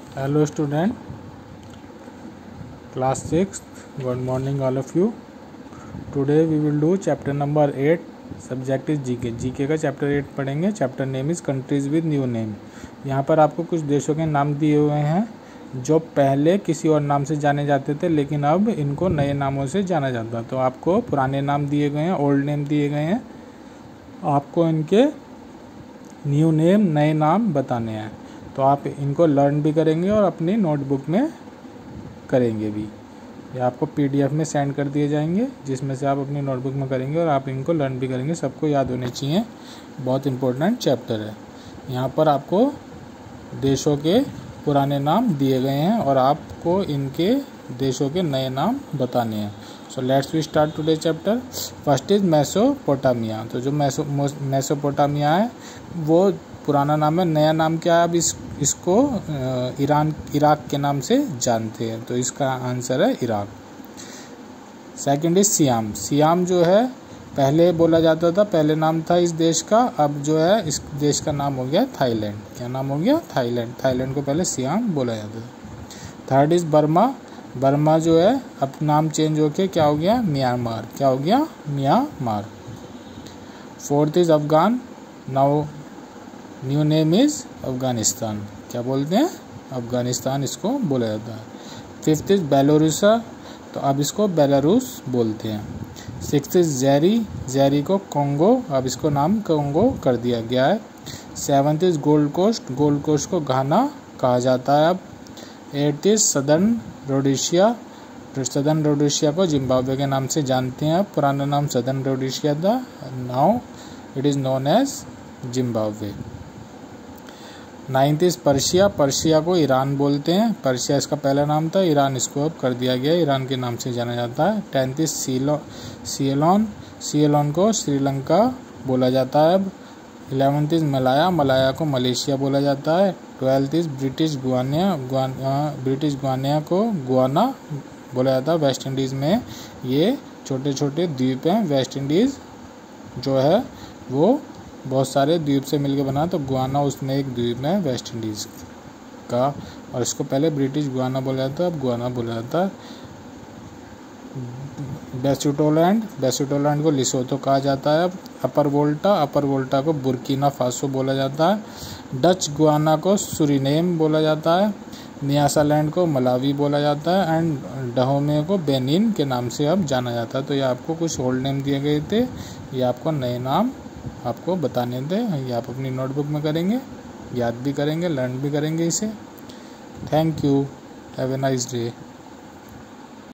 Hello student, class 6, good morning all of you. Today we will do chapter number 8, subject is GK. GK का chapter 8 पढ़ेंगे. Chapter name is countries with new name. यहाँ पर आपको कुछ देशों के नाम दिए हुए हैं जो पहले किसी और नाम से जाने जाते थे, लेकिन अब इनको नए नामों से जाना जाता है. तो आपको पुराने नाम दिए गए हैं, ओल्ड नेम दिए गए हैं, आपको इनके न्यू नेम, नए नाम बताने हैं. तो आप इनको लर्न भी करेंगे और अपनी नोटबुक में करेंगे भी. ये आपको PDF में सेंड कर दिए जाएंगे, जिसमें से आप अपनी नोटबुक में करेंगे और आप इनको लर्न भी करेंगे. सबको याद होने चाहिए, बहुत इंपॉर्टेंट चैप्टर है. यहाँ पर आपको देशों के पुराने नाम दिए गए हैं और आपको इनके देशों के नए नाम बताने हैं. So let's we start today chapter. First is Mesopotamia. तो जो मेसोपोटामिया है वो पुराना नाम है. नया नाम क्या है? अब इसको इराक के नाम से जानते हैं, तो इसका आंसर है Iraq. Second is Siam. Siam जो है पहले बोला जाता था, पहले नाम था इस देश का, अब जो है इस देश का नाम हो गया थाईलैंड. क्या नाम हो गया? थाईलैंड. थाईलैंड को पहले सियाम बोला जाता था. Third is Burma. बर्मा जो है अब नाम चेंज होके क्या हो गया? म्यांमार. क्या हो गया? Myanmar. Fourth is Afghan. Now new name is Afghanistan. क्या बोलते हैं? अफगानिस्तान इसको बोला जाता है. Fifth is Belorussia. तो अब इसको बेलारूस बोलते हैं. सिक्स्थ इज जैरी. जैरी को कोंगो, अब इसको नाम कोंगो कर दिया गया है. Seventh is Gold Coast. Gold Coast को घाना कहा जाता है अब. Eighth is Southern Rhodesia. Southern Rhodesia को जिम्बाब्वे के नाम से जानते हैं. पुराना नाम सदर्न रोडेशिया था, now it is known as Zimbabwe. Ninth is Persia. Persia को ईरान बोलते हैं. पर्शिया इसका पहला नाम था, ईरान इसको अब कर दिया गया, ईरान के नाम से जाना जाता है. Tenth is सियलोन. सियलोन को श्रीलंका बोला जाता है अब. 11th is Malaya. मलाया को मलेशिया बोला जाता है. 12th is British Guiana. British Guiana को गुआना बोला जाता है. वेस्ट इंडीज़ में ये छोटे छोटे द्वीप हैं. वेस्ट इंडीज़ जो है वो बहुत सारे द्वीप से मिलकर बना, तो गुआना उसमें एक द्वीप है वेस्ट इंडीज़ का, और इसको पहले ब्रिटिश गुआना बोला जाता है, अब गुआना बोला जाता है. बेसुटोलैंड. बेसुटोलैंड को लिसोतो कहा जाता है अब. अपर वोल्टा. अपर वोल्टा को बुर्किना फासो बोला जाता है. डच गुआना को सुरीनेम बोला जाता है. न्यासालैंड को मलावी बोला जाता है. एंड डहोमे को बेनिन के नाम से अब जाना जाता है. तो ये आपको कुछ ओल्ड नेम दिए गए थे, ये आपको नए नाम आपको बताने थे. ये आप अपनी नोटबुक में करेंगे, याद भी करेंगे, लर्न भी करेंगे इसे. Thank you. Have a nice day.